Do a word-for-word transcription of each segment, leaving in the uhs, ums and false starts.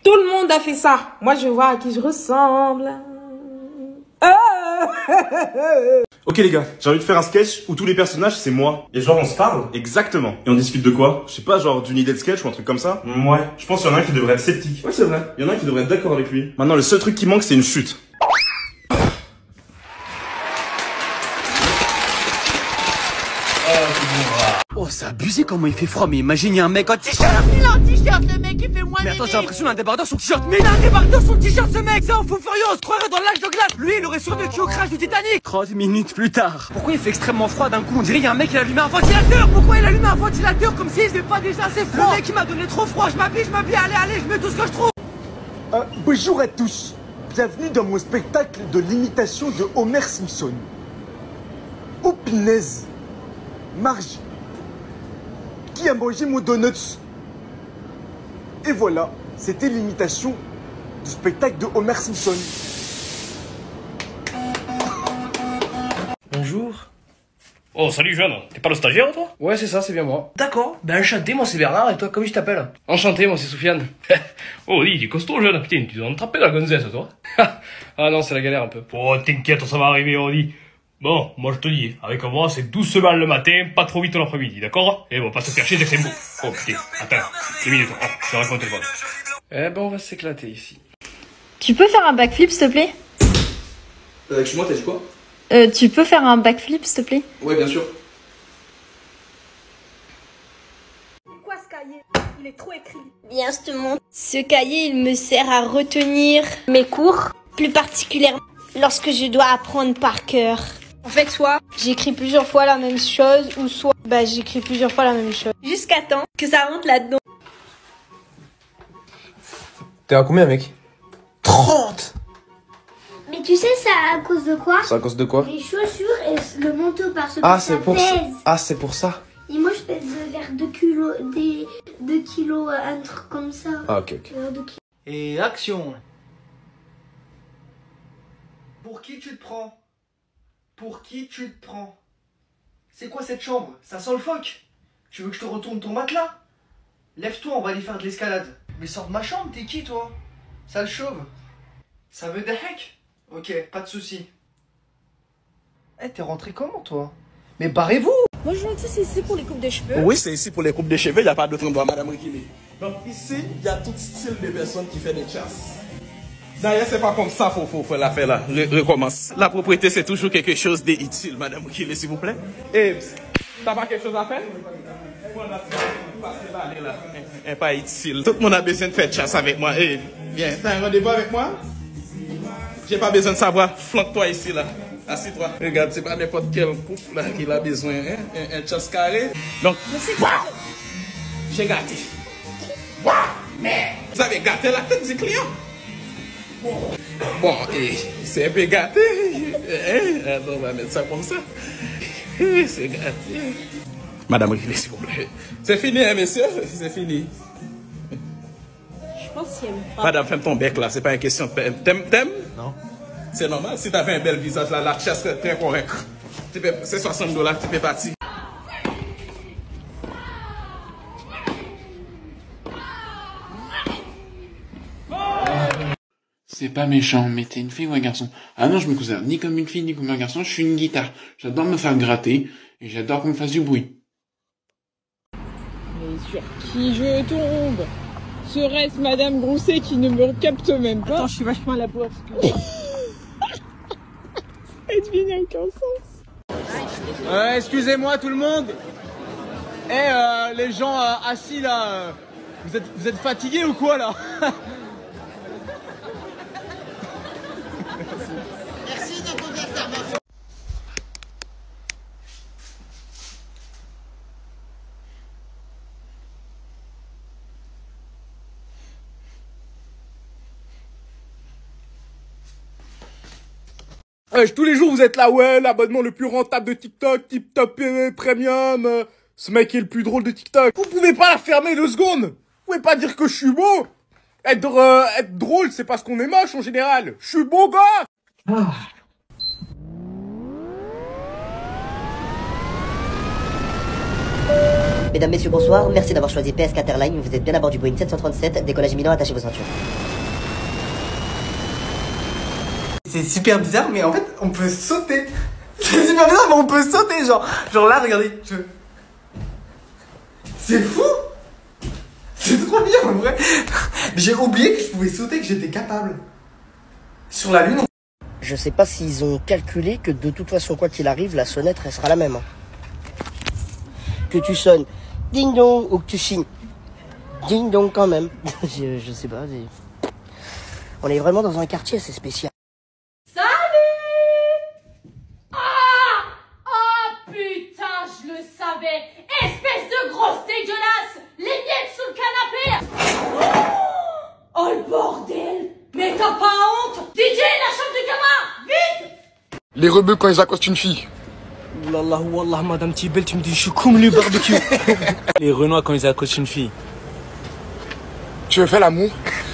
Tout le monde a fait ça. Moi, je vois à qui je ressemble. Ok les gars, j'ai envie de faire un sketch où tous les personnages c'est moi. Et genre on se parle. Exactement. Et on discute de quoi? Je sais pas, genre d'une idée de sketch ou un truc comme ça. Ouais. Je pense qu'il y en a un qui devrait être sceptique. Ouais c'est vrai. Il y en a un qui devrait être d'accord avec lui. Maintenant le seul truc qui manque c'est une chute. Oh, c'est abusé comment il fait froid, mais imagine, il y a un mec en t-shirt. Il a un t-shirt, le mec, il fait moins. Mais attends, j'ai l'impression d'un débardeur sur t-shirt. Mais il a un débardeur sur t-shirt, ce mec, c'est un fou furieux, on se croirait dans le lac de glace. Lui, il aurait survécu au crash du Titanic. trente minutes plus tard. Pourquoi il fait extrêmement froid d'un coup? On dirait il y a un mec qui a allumé un ventilateur. Pourquoi il allume un ventilateur comme s'il faisait pas déjà assez froid? Le mec, il m'a donné trop froid, je m'habille, je m'habille, allez, allez, je mets tout ce que je trouve. Euh, bonjour à tous. Bienvenue dans mon spectacle de l'imitation de Homer Simpson. Oh, punaise. Marge. Qui a mangé mon donuts? Et voilà, c'était l'imitation du spectacle de Homer Simpson. Bonjour. Oh, salut jeune, t'es pas le stagiaire toi? Ouais, c'est ça, c'est bien moi. D'accord, ben enchanté, moi c'est Bernard, et toi, comment je t'appelle? Enchanté, moi c'est Soufiane. Oh, dis, t'es costaud jeune, putain, tu dois en taper la gonzesse toi. Ah non, c'est la galère un peu. Oh, t'inquiète, ça va arriver, on dit. Bon, moi je te dis, avec moi c'est doucement le matin, pas trop vite l'après-midi, d'accord? Et bon, pas se faire chier dès que c'est beau. Oh putain, attends, deux minutes, oh, je te raconte le téléphone. Eh ben on va s'éclater ici. Tu peux faire un backflip s'il te plaît? Euh, excuse-moi, t'as dit quoi? Euh, tu peux faire un backflip s'il te plaît? Ouais, bien sûr. Quoi ce cahier? Il est trop écrit. Bien, je te montre. Ce cahier, il me sert à retenir mes cours, plus particulièrement lorsque je dois apprendre par cœur. En fait, soit J'écris plusieurs fois la même chose, ou soit bah j'écris plusieurs fois la même chose. jusqu'à temps que ça rentre là-dedans. T'es à combien, mec? trente. Mais tu sais, c'est à cause de quoi? C'est à cause de quoi? Les chaussures et le manteau parce que Ah, ça c'est pour pèse. ça. Ah, c'est pour ça. Et moi, je pèse vers deux kilos, des deux kilos, un truc comme ça. Ah, ok, ok. Vers deux kilos. Et action. Pour qui tu te prends? Pour qui tu te prends? C'est quoi cette chambre? Ça sent le phoque? Tu veux que je te retourne ton matelas? Lève-toi, on va aller faire de l'escalade. Mais sors de ma chambre, t'es qui toi? Sale chauve. Ça veut des heck? Ok, pas de soucis. Eh, t'es rentré comment toi? Mais barrez-vous! Moi, je me dis, c'est ici pour les coupes de cheveux. Oui, c'est ici pour les coupes de cheveux, il n'y a pas d'autre endroit, madame Rikili. Donc ici, il y a tout style de personnes qui font des chasses. D'ailleurs, c'est pas comme ça qu'il faut, faut la faire là. Re recommence. La propriété, c'est toujours quelque chose d'utile, madame Rikili, s'il vous plaît. Et, t'as pas quelque chose à faire? Et pas utile. Tout le monde a besoin de faire chasse avec moi. Et, viens, t'as un rendez-vous avec moi? J'ai pas besoin de savoir. Flanque-toi ici là. Assis-toi. Regarde, c'est pas n'importe quel couple là qui a besoin, hein? Un, un chasse carré. Donc, waouh! J'ai gâté. Waouh! Mais, vous avez gâté la tête du client? Bon, et c'est un peu gâté. Hein? Alors, on va mettre ça comme ça. C'est gâté. Madame Rikili, s'il vous plaît. C'est fini, hein, messieurs? C'est fini. Je pense qu'il aime pas. Madame, ferme ton bec là, c'est pas une question de t'aimes, t'aimes? Non. C'est normal, si t'avais un bel visage là, la chasse serait très correcte. C'est soixante dollars, tu peux partir. C'est pas méchant, mais t'es une fille ou un garçon? Ah non, je me considère ni comme une fille ni comme un garçon, je suis une guitare. J'adore me faire gratter et j'adore qu'on me fasse du bruit. Mais sur qui je tombe? Serait-ce Madame Grousset qui ne me capte même pas? Attends, je suis vachement à la bourre. Parce que... Ça devient aucun sens. Euh, excusez-moi tout le monde. Eh, euh, les gens euh, assis là, euh, vous êtes, vous êtes fatigués ou quoi là? Merci de votre intervention. Euh, tous les jours vous êtes là, ouais, l'abonnement le plus rentable de TikTok, TikTok euh, Premium, euh, ce mec est le plus drôle de TikTok. Vous pouvez pas la fermer deux secondes. Vous pouvez pas dire que je suis beau. Être, euh, être drôle, c'est parce qu'on est moche en général. Je suis beau gars. Ah. Mesdames, messieurs, bonsoir. Merci d'avoir choisi P S quatre Airlines. Vous êtes bien à bord du Boeing sept cent trente-sept. Décollage imminent, attachez vos ceintures. C'est super bizarre, mais en fait, on peut sauter. C'est super bizarre, mais on peut sauter, genre. Genre là, regardez. Je... C'est fou. C'est trop bien, en vrai. J'ai oublié que je pouvais sauter, que j'étais capable. Sur la Lune, on... Je sais pas s'ils ont calculé que de toute façon, quoi qu'il arrive, la sonnette restera la même. Hein. Que tu sonnes ding dong ou que tu signes ding dong quand même. je, je sais pas. C'est... On est vraiment dans un quartier assez spécial. Salut! Ah! Oh putain, je le savais! Espèce de grosse dégueulasse! Les miettes sous le canapé! Oh, oh le bordel! Mais t'as pas honte? D J, la chambre du gamin! Vite! Les rebeux quand ils accostent une fille. Wallah, wallah, madame Tibel, tu me dis, je suis comme le barbecue. Les Renois quand ils accostent une fille. Tu veux faire l'amour?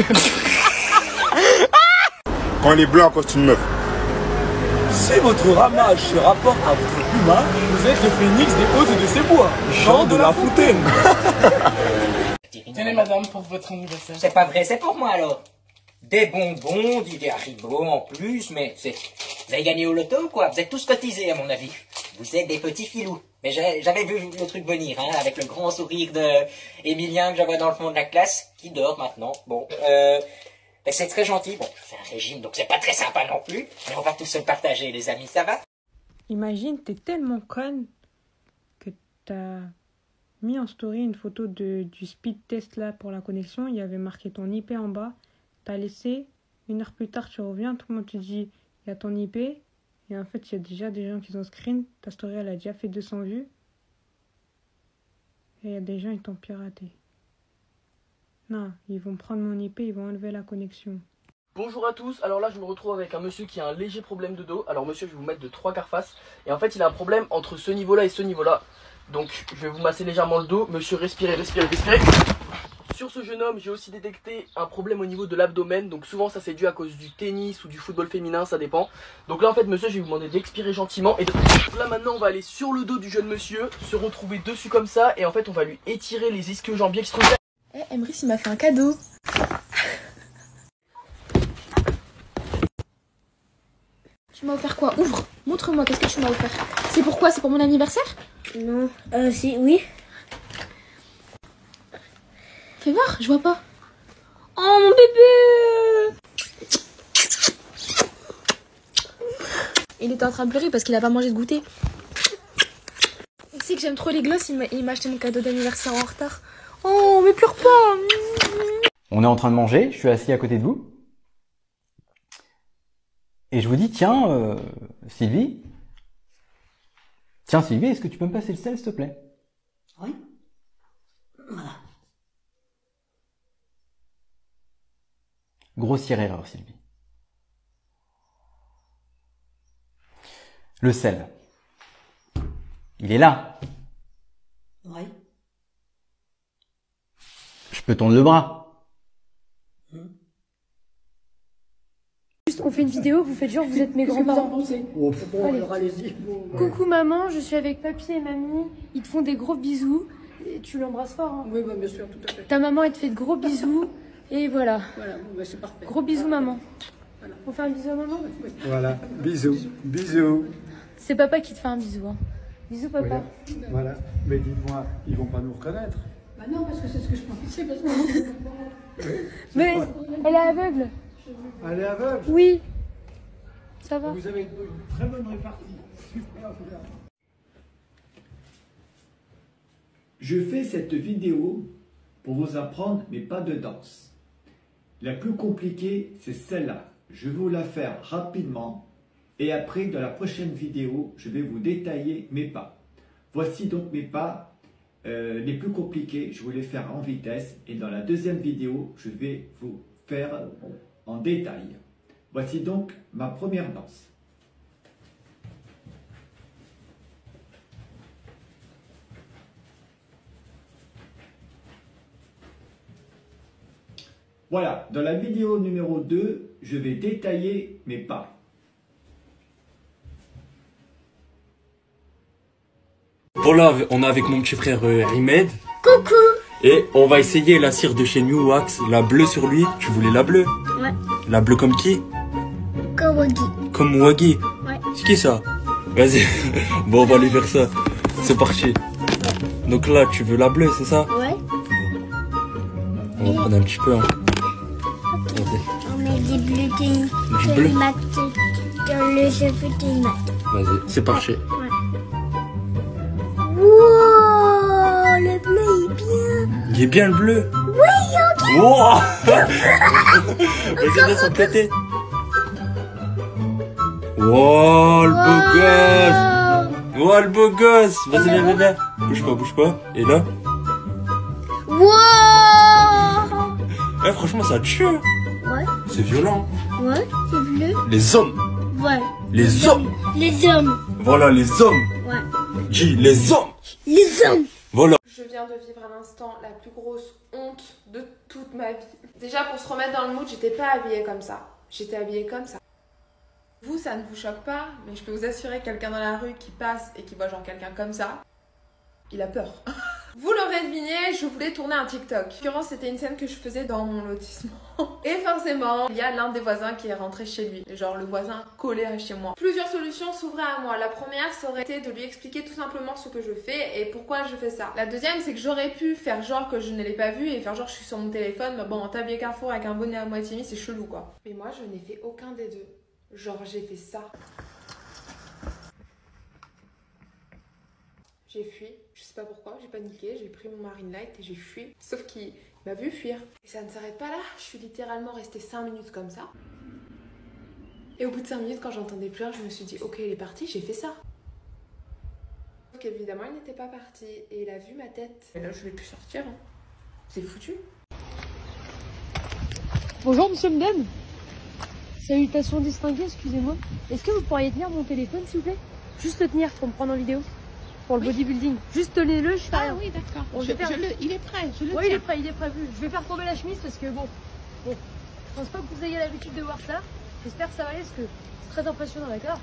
Quand les blancs accostent une meuf. Si votre ramage se rapporte à votre plumage, vous êtes le phénix des hautes de ces bois, Jean de la Fontaine. Tenez madame pour votre anniversaire. C'est pas vrai, c'est pour moi alors. Des bonbons, du Haribo en plus, mais c'est... Vous avez gagné au loto quoi? Vous êtes tous cotisés à mon avis. Vous êtes des petits filous. Mais j'avais vu le truc venir, hein, avec le grand sourire de Emilien que je vois dans le fond de la classe, qui dort maintenant. Bon, euh... Ben c'est très gentil. Bon, je fais un régime, donc c'est pas très sympa non plus. Mais on va tous se partager, les amis, ça va? Imagine, t'es tellement conne que t'as mis en story une photo de, du speed test là pour la connexion. Il y avait marqué ton I P en bas. T'as laissé, une heure plus tard, tu reviens, tout le monde te dit, il y a ton I P. Et en fait, il y a déjà des gens qui ont screen. Ta story, elle a déjà fait deux cents vues. Et il y a des gens, ils t'ont piraté. Non, ils vont prendre mon I P, ils vont enlever la connexion. Bonjour à tous, alors là je me retrouve avec un monsieur qui a un léger problème de dos. Alors monsieur, je vais vous mettre de trois quarts face. Et en fait il a un problème entre ce niveau là et ce niveau là. Donc je vais vous masser légèrement le dos. Monsieur, respirez, respirez, respirez. Sur ce jeune homme, j'ai aussi détecté un problème au niveau de l'abdomen. Donc souvent ça c'est dû à cause du tennis ou du football féminin, ça dépend. Donc là en fait monsieur, je vais vous demander d'expirer gentiment. Et de... là maintenant on va aller sur le dos du jeune monsieur, se retrouver dessus comme ça. Et en fait on va lui étirer les ischio-jambiers qui se trouvent. Eh, hey, Emrys il m'a fait un cadeau. Tu m'as offert quoi? Ouvre, montre-moi, qu'est-ce que tu m'as offert? C'est pourquoi? C'est pour mon anniversaire? Non, euh, si, oui. Fais voir, je vois pas. Oh mon bébé! Il était en train de pleurer parce qu'il a pas mangé de goûter. Tu sais que j'aime trop les glosses, il m'a acheté mon cadeau d'anniversaire en retard. Oh, mais pleure pas! On est en train de manger, je suis assis à côté de vous. Et je vous dis, tiens, euh, Sylvie, tiens Sylvie, est-ce que tu peux me passer le sel, s'il te plaît? Oui. Voilà. Grossière erreur, Sylvie. Le sel. Il est là. Oui. Je peux tendre le bras. Juste, on fait une vidéo, vous faites genre, vous êtes mes grands-parents. Oh, bon, alors allez-y. Coucou maman, je suis avec papy et mamie. Ils te font des gros bisous. Et tu l'embrasses fort, hein? Oui, bah, bien sûr, tout à fait. Ta maman, elle te fait de gros bisous. Et voilà. Voilà, bon, bah, c'est parfait. Gros bisous, maman. Voilà. On fait un bisou à maman? Voilà, bisous, bisous. C'est papa qui te fait un bisou, hein. Bisous, papa. Voilà, voilà. Mais dites-moi, ils vont pas nous reconnaître? Bah non, parce que c'est ce que je pensais. Parce que... Mais elle est aveugle. Elle est aveugle? Oui. Ça va. Vous avez une très bonne répartie. Super, super. Je fais cette vidéo pour vous apprendre mes pas de danse. La plus compliquée, c'est celle-là. Je vais vous la faire rapidement et après, dans la prochaine vidéo, je vais vous détailler mes pas. Voici donc mes pas euh, les plus compliqués. Je vais les faire en vitesse et dans la deuxième vidéo, je vais vous faire en détail. Voici donc ma première danse. Voilà, dans la vidéo numéro deux, je vais détailler mes pas. bon là, on est avec mon petit frère euh, Rimed. Coucou. Et on va essayer la cire de chez New Wax, la bleue sur lui. Tu voulais la bleue? Ouais. La bleue comme qui? Comme Waggy. Comme Waggy? Ouais. C'est qui ça? Vas-y. Bon, on va aller faire ça. C'est parti. Donc là, tu veux la bleue, c'est ça? Ouais. On va prendre un petit peu. Hein. Okay. On met des bleus de Du bleu? mat dans le cheveu de mat. Vas-y, c'est parti. Ouais. Wow, le bleu est bien. Il est bien le bleu? Oui, ok. Wow. Vas-y, laisse en côté. Wow, le beau gosse. Wow, le beau gosse. Vas-y, viens, viens, viens. Bouge pas, bouge pas. Et là? Wow. Eh, franchement, ça tue. Ouais. C'est violent. Ouais, c'est bleu. Les hommes. Ouais. Les hommes. Les hommes. Voilà, les hommes. Ouais. Dis, les hommes. Les hommes. Voilà. Je viens de vivre à l'instant la plus grosse honte de toute ma vie. Déjà, pour se remettre dans le mood, j'étais pas habillée comme ça. J'étais habillée comme ça. Vous, ça ne vous choque pas, mais je peux vous assurer que quelqu'un dans la rue qui passe et qui voit genre quelqu'un comme ça, il a peur. Vous l'aurez deviné, je voulais tourner un TikTok. En l'occurrence, c'était une scène que je faisais dans mon lotissement. Et forcément, il y a l'un des voisins qui est rentré chez lui. Et genre, le voisin collé à chez moi. Plusieurs solutions s'ouvraient à moi. La première, ça aurait été de lui expliquer tout simplement ce que je fais et pourquoi je fais ça. La deuxième, c'est que j'aurais pu faire genre que je ne l'ai pas vu et faire genre que je suis sur mon téléphone. Mais bon, en tablier Carrefour avec un bonnet à moitié mis, c'est chelou quoi. Mais moi, je n'ai fait aucun des deux. Genre, j'ai fait ça. J'ai fui, je sais pas pourquoi, j'ai paniqué, j'ai pris mon Marine Light et j'ai fui. Sauf qu'il m'a vu fuir. Et ça ne s'arrête pas là, je suis littéralement restée cinq minutes comme ça. Et au bout de cinq minutes, quand j'entendais plus rien, je me suis dit, ok, il est parti, j'ai fait ça. Sauf qu'évidemment, il n'était pas parti et il a vu ma tête. Et là, je vais plus sortir. Hein. C'est foutu. Bonjour, monsieur Mdem. Salutations distinguées, excusez-moi. Est-ce que vous pourriez tenir mon téléphone, s'il vous plaît? Juste le tenir pour me prendre en vidéo. Pour le oui. bodybuilding. Juste tenez-le, je fais Ah rien. oui, d'accord. Bon, Je, faire... je le... Il est prêt, je le Oui, tiens. il est prêt, il est prévu. Je vais faire tomber la chemise parce que bon, bon, je pense pas que vous ayez l'habitude de voir ça. J'espère que ça va aller parce que c'est très impressionnant, d'accord?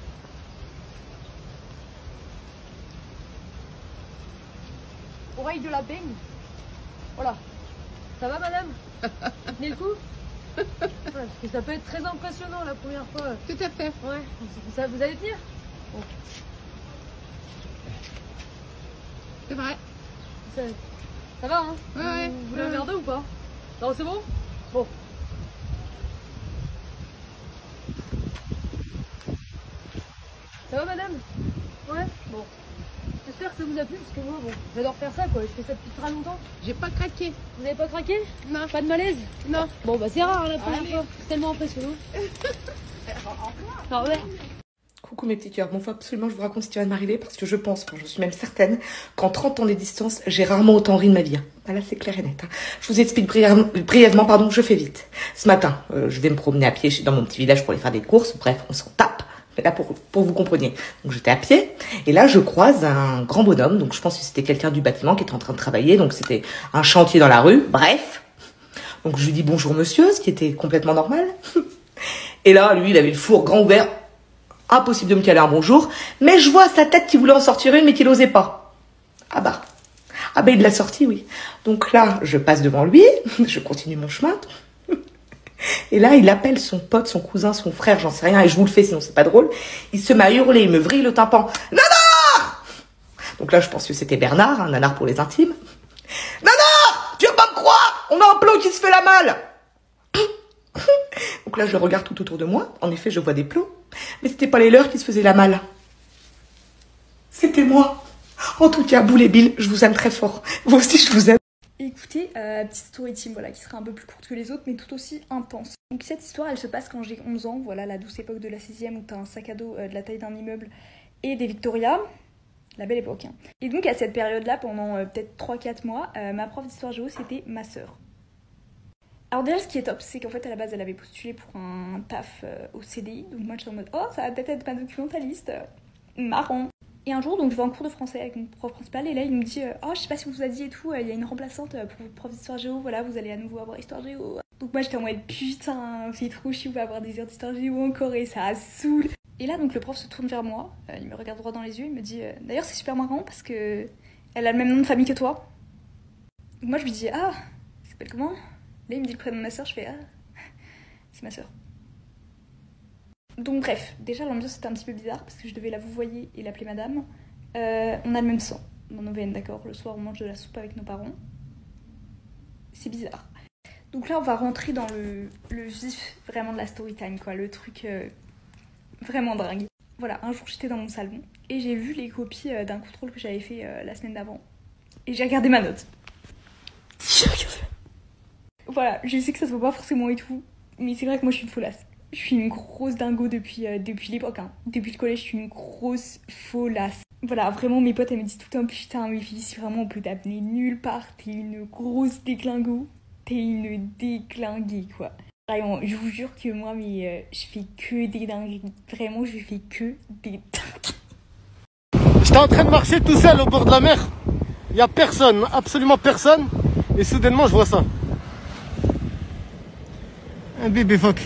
Oreille de la baigne. Voilà. Ça va, madame? Tenez le coup? Ouais, parce que ça peut être très impressionnant la première fois. Tout à fait. Ouais. Ça, vous allez tenir? Bon. C'est vrai. Ça, ça va, hein? Ouais, ouais. Vous, vous l'avez ouais. regardé ou pas? Non, c'est bon? Bon. Ça va, madame? Ouais? Bon. J'espère que ça vous a plu, parce que moi, bon, j'adore faire ça, quoi. Je fais ça depuis très longtemps. J'ai pas craqué. Vous n'avez pas craqué? Non. Pas de malaise? Non. Bon, bah c'est rare, hein, la première Allez. fois. C'est tellement impressionnant. Au revoir. Coucou mes petits cœurs, bon faut absolument que je vous raconte ce qui va de m'arriver parce que je pense, enfin, je suis même certaine qu'en trente ans de distance, j'ai rarement autant ri de ma vie. Hein. Voilà, c'est clair et net. Hein. Je vous explique brièvement, brièvement, pardon, je fais vite. Ce matin, euh, je vais me promener à pied dans mon petit village pour aller faire des courses, bref, on s'en tape. Mais là, pour, pour vous compreniez. Donc j'étais à pied, et là je croise un grand bonhomme, donc je pense que c'était quelqu'un du bâtiment qui était en train de travailler, donc c'était un chantier dans la rue, bref. Donc je lui dis bonjour monsieur, ce qui était complètement normal. Et là, lui, il avait le four grand ouvert. Impossible de me caler un bonjour, mais je vois sa tête qui voulait en sortir une, mais qu'il n'osait pas. Ah bah, ah bah il l'a sorti, oui. Donc là, je passe devant lui, je continue mon chemin. Et là, il appelle son pote, son cousin, son frère, j'en sais rien, et je vous le fais, sinon c'est pas drôle. Il se met à hurler, il me vrille le tympan. Nanar! Donc là, je pense que c'était Bernard, un nanar pour les intimes. Nanar! Tu vas pas me croire! On a un plan qui se fait la malle! Donc là, je regarde tout autour de moi. En effet, je vois des plots. Mais c'était pas les leurs qui se faisaient la malle. C'était moi. En tout cas, Boule et Bill, je vous aime très fort. Vous aussi, je vous aime. Écoutez, euh, petite story time, voilà, qui sera un peu plus courte que les autres, mais tout aussi intense. Donc cette histoire, elle se passe quand j'ai onze ans, voilà, la douce époque de la sixième où t'as un sac à dos euh, de la taille d'un immeuble et des Victoria. La belle époque, hein. Et donc à cette période-là, pendant euh, peut-être trois quatre mois, euh, ma prof d'histoire géo, c'était ma sœur. Alors déjà, ce qui est top, c'est qu'en fait, à la base, elle avait postulé pour un taf euh, au C D I. Donc moi, j'étais en mode, oh, ça va peut-être être ma documentaliste. Euh, marrant. Et un jour, donc, je vais en cours de français avec mon prof principal. Et là, il me dit, euh, oh, je sais pas si on vous a dit et tout, il euh, y a une remplaçante pour votre prof d'histoire géo. Voilà, vous allez à nouveau avoir histoire géo. Donc moi, j'étais en mode, putain, c'est trop chiant, on va avoir des heures d'histoire géo encore et ça saoule. Et là, donc, le prof se tourne vers moi, euh, il me regarde droit dans les yeux, il me dit euh, d'ailleurs, c'est super marrant parce que elle a le même nom de famille que toi. Donc moi, je lui dis ah, elle s'appelle comment? Là, il me dit le prénom de ma soeur, je fais ah, c'est ma soeur. Donc, bref, déjà, l'ambiance était un petit peu bizarre parce que je devais la vouvoyer et l'appeler madame. Euh, on a le même sang dans nos veines, d'accord? Le soir, on mange de la soupe avec nos parents. C'est bizarre. Donc là, on va rentrer dans le, le vif vraiment de la story time, quoi, le truc. Euh, Vraiment dingue. Voilà, un jour j'étais dans mon salon et j'ai vu les copies euh, d'un contrôle que j'avais fait euh, la semaine d'avant. Et j'ai regardé ma note. J'ai regardé. Voilà, je sais que ça se voit pas forcément et tout, mais c'est vrai que moi je suis une folasse. Je suis une grosse dingo depuis, euh, depuis l'époque, hein. Depuis le collège, je suis une grosse folasse. Voilà, vraiment mes potes elles me disent tout le temps putain, mais fille, si vraiment on peut t'appeler nulle part, t'es une grosse déclingo. T'es une déclinguée, quoi. Vraiment, je vous jure que moi, mais euh, je fais que des dingueries. Vraiment, je fais que des dingueries. J'étais en train de marcher tout seul au bord de la mer. Il n'y a personne, absolument personne. Et soudainement, je vois ça. Un bébé phoque.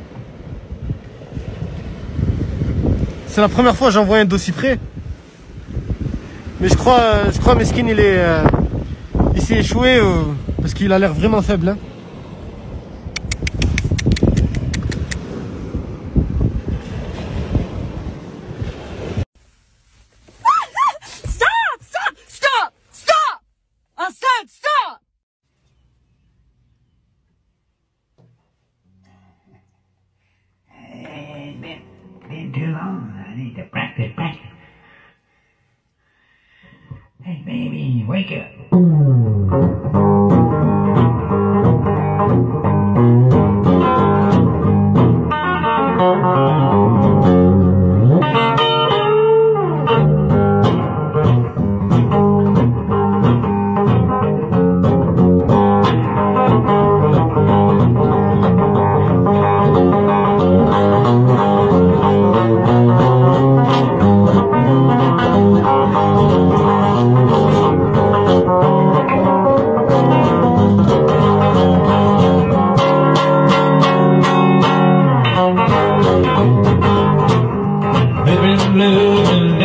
C'est la première fois que j'en vois un d'aussi près. Mais je crois, je crois Meskin, il est, euh, il s'est échoué euh, parce qu'il a l'air vraiment faible. Hein. Too long. I need to practice, practice. Hey, baby, wake up. Living blue and